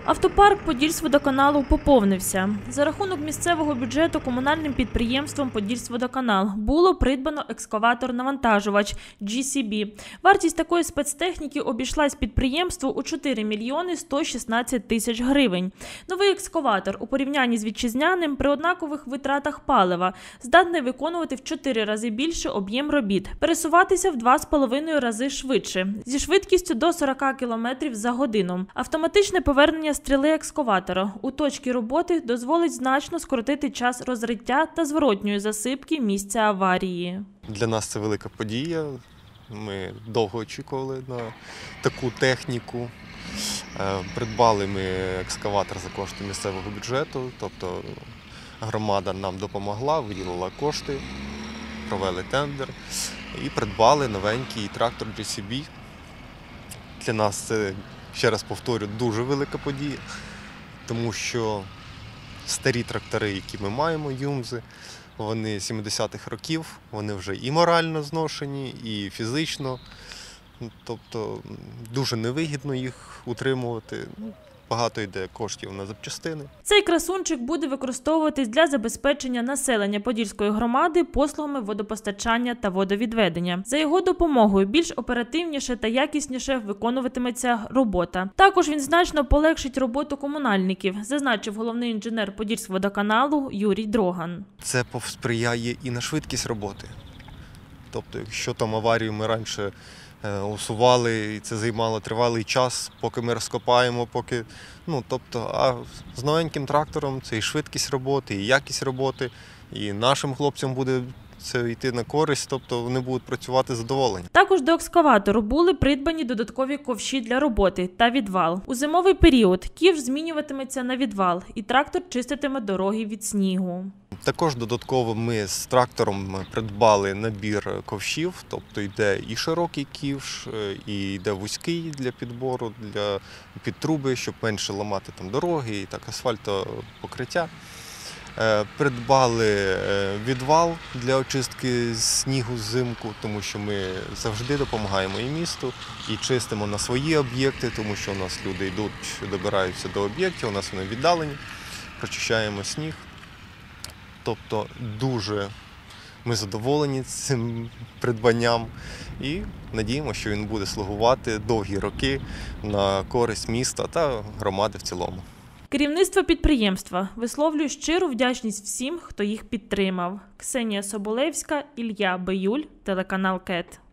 Автопарк Подільськводоканалу поповнився. За рахунок місцевого бюджету комунальним підприємством «Подільськводоканал» було придбано екскаватор-навантажувач GCB. Вартість такої спецтехніки обійшлась підприємству у 4 мільйони 116 тисяч гривень. Новий екскаватор у порівнянні з вітчизняним при однакових витратах палива здатний виконувати в 4 рази більше об'єм робіт, пересуватися в 2,5 рази швидше, зі швидкістю до 40 км за годину. Автоматичне повернення стріли екскаватора у точці роботи дозволить значно скоротити час розриття та зворотньої засипки місця аварії. Для нас це велика подія. Ми довго очікували на таку техніку. Придбали ми екскаватор за кошти місцевого бюджету, тобто громада нам допомогла, виділила кошти, провели тендер і придбали новенький трактор GCB. Для нас це, ще раз повторю, дуже велика подія, тому що старі трактори, які ми маємо, Юмзи, вони 70-х років, вони вже і морально зношені, і фізично, тобто дуже невигідно їх утримувати. Багато йде коштів на запчастини. Цей красунчик буде використовуватись для забезпечення населення Подільської громади послугами водопостачання та водовідведення. За його допомогою більш оперативніше та якісніше виконуватиметься робота. Також він значно полегшить роботу комунальників, зазначив головний інженер Подільськводоканалу Юрій Дроган. Це посприяє і на швидкість роботи. Тобто, якщо там аварію ми раніше усували, і це займало тривалий час, поки ми розкопаємо, а з новеньким трактором це і швидкість роботи, і якість роботи, і нашим хлопцям буде це йти на користь, тобто вони будуть працювати задоволені. Також до екскаватору були придбані додаткові ковші для роботи та відвал. У зимовий період ківш змінюватиметься на відвал, і трактор чиститиме дороги від снігу. Також додатково ми з трактором придбали набір ковшів, тобто йде і широкий ківш, і йде вузький для підбору, під труби, щоб менше ламати там дороги і так асфальтопокриття. Придбали відвал для очистки снігу взимку, тому що ми завжди допомагаємо і місту, і чистимо на свої об'єкти, тому що у нас люди йдуть, добираються до об'єктів, у нас вони віддалені, прочищаємо сніг. Тобто дуже ми задоволені цим придбанням і надіємося, що він буде слугувати довгі роки на користь міста та громади в цілому. Керівництво підприємства висловлює щиру вдячність всім, хто їх підтримав. Ксенія Соболевська, Ілля Биюль, телеканал КЕТ.